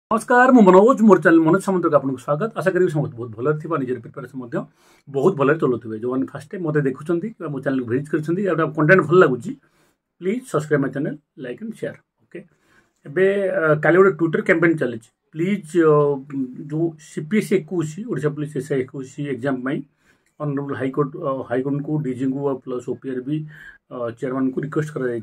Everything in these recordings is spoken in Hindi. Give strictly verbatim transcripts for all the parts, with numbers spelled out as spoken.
नमस्कार मु मनोज मोर चैनल मनोज सामंत को आपको स्वागत। आशा करी समस्त बहुत भल थी निजर प्रिपेरेसन बहुत भल चलुवे जो मैंने फास्ट मत देखुं मो चैनल को भिजिट कर कंटेंट भल लगुच please subscribe my channel like and share. Okay एबे काली गोटे ट्विटर कैंपेन चली प्लीज जो सीपीएससी इक्कीस ओडिशा पुलिस एसआई इक्कीस एग्जाम ऑनरेबल हाईकोर्ट हाईकोर्ट को डीजी को प्लस ओपीआर भी चेयरमैन को रिक्वेस्ट कर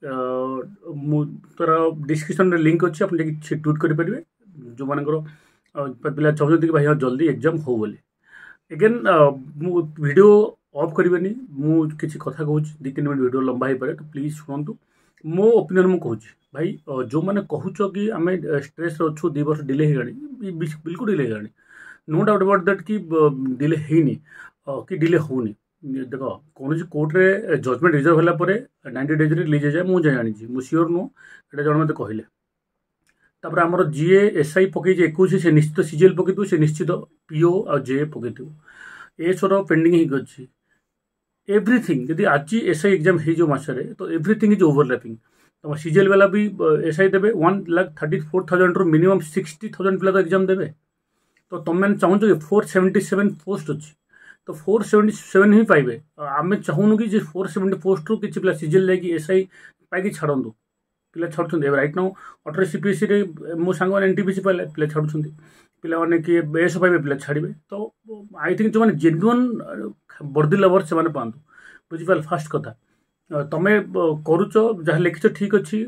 तार डिस्क्रिप्शन लिंक अच्छी आप ट्वीट करेंगे जो मानकर पिला चाहते कि भाई हाँ जल्दी एग्जाम हो बोली एगेन वीडियो ऑफ करेंगे मुझे कथा कहूँ दी तीन मिनट वीडियो लंबा हो पाए तो प्लीज शुणु मो ओपिनियन मु कहूँ भाई जो मैंने कहूच कि आम स्ट्रेस अच्छु दी वर्ष डिले हो बिल्कुल डिले हो नो डाउट अबाउट दैट कि डिले होनी कि डिले होनी देख कौन कोर्टे जजमेंट रिजर्व होगापर नाइंटी डेज रिलीज जाए मुझे जानी मुझे सियोर नुह ये जन मत कहले तापर आमर जीए एसआई पकई इक्कीस से निश्चित सीजीएल पकई से निश्चित पीओ आ जे पकई ए सर पेंडिंग हो अच्छी एव्रीथिंग जदि आज एसआई एग्जाम हो मसरे तो एव्रीथिंग इज ओवरलैपिंग तुम सीजीएल वाला भी एसआई देवे one lakh thirty four thousand रु मिनिमम सिक्सटी थाउजेंड पिला तो एग्जाम देवे तो तुम मैंने चाहूँ कि फोर सेवेन्टी सेवेन पोस्ट अच्छी तो फोर सेवेन्टी सेवेन ही पाइबे आम चाहूनु कि फोर सेवेन्टी पोस्ट रु कि पिला सीजीएल लेकिन एसआई पाई छाड़ू पिला छाड़ुं रईट नाउ अठर सीपीएससी रे मो सांग मैंने एनटीपीसी पाइले पिला छाड़ुं पिला किए बेस पाइबे पिला छाड़े तो आई थिंक जो मैंने जेन्युइन वर्दी लवर से पातु बुझिपाल फास्ट कथा तुम करुच जहाँ लिखिच ठीक अच्छी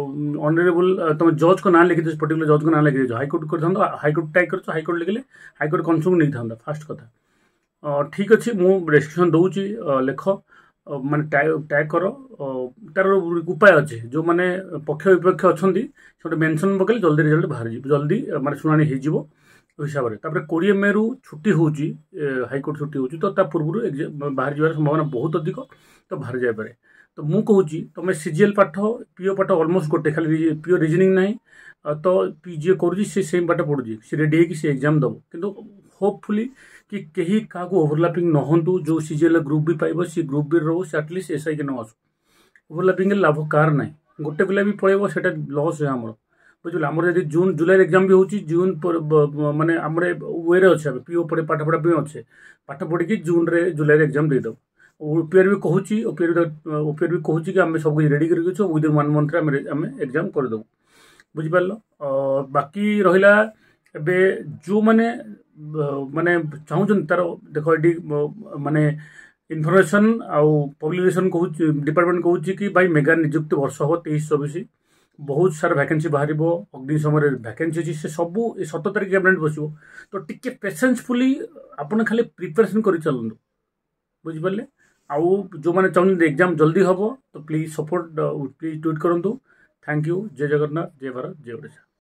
ऑनरेबल तुम जज को ना लिखी पर्टिकुलर जज को ना लिखी हाईकोर्ट कर हाईकोर्ट टाइप कर हाईकोर्ट लिखले हाईकोर्ट कन्फर्म नहीं था फास्ट कथा ठीक अच्छे मुझे रेस्ट्रिक्शन दूसरी लेख माने टैग कर तार उपाय अच्छे जो मैंने पक्ष विपक्ष अच्छा से मेनसन पकड़े जल्दी रिजल्ट बाहर जल्दी माने शुणाणी हो हिसाब से कोड़े मे रु छुट्टी हो हाईकोर्ट छुट्टी हो तो पूर्व बाहर जावार संभावना बहुत अधिक तो बाहर जापे तो मुझे कहूँ तुम सीजीएल पाठ पीओ पाठ ऑलमोस्ट गोटे खाली पीओ रिजनिंग ना तो जी कर सेम पाठ पढ़ुची सी रेडी होगी एग्जाम दब कि होपफुली कि कहीं क्या ओवरलैपिंग न हो जो सीजीएल ग्रुप भी पाइब सी ग्रुप भी रो से आटलिस्ट एसआई के न आसू ओवरलैपिंग लाभ कार ना गोटे पिला भी पड़े से लस है आम बुझे आम जब जून जुलाई एग्जाम भी हो जून माने आम वे अच्छे पीओ पढ़े पाठ पढ़ा भी अच्छे पाठ पढ़ी जून रे जुलाई एग्जाम देदेव ओपीआर भी कहूँ ओपीआर ओपीआर भी कहूँ कि आम सब कुछ रेडी कर विदिन वन मंथ आम एग्जाम करदेव बुझिपार बाकी रहा एबे जो मैंने माने चाहूँ तार देख ये माने इनफर्मेशन आउ पब्लिकेशन कहूँ डिपार्टमेंट कहूँ कि भाई मेगा निजुक्ति वर्ष हम तेईस चौबीस बहुत सारा वैकेंसी बाहर अग्नि समय वैकेंसी अच्छी से सब सतर तारीख कैबिनेट बस तो टिके पेसेंसफुली आपन खाली प्रिपरेशन कर चलु बुझिपारे आउ जो मैंने चाहते एग्जाम जल्दी हम तो प्लीज सपोर्ट प्लीज ट्वीट करूँ। Thank you. जय जगन्नाथ, जय भारत, जय ओडिशा।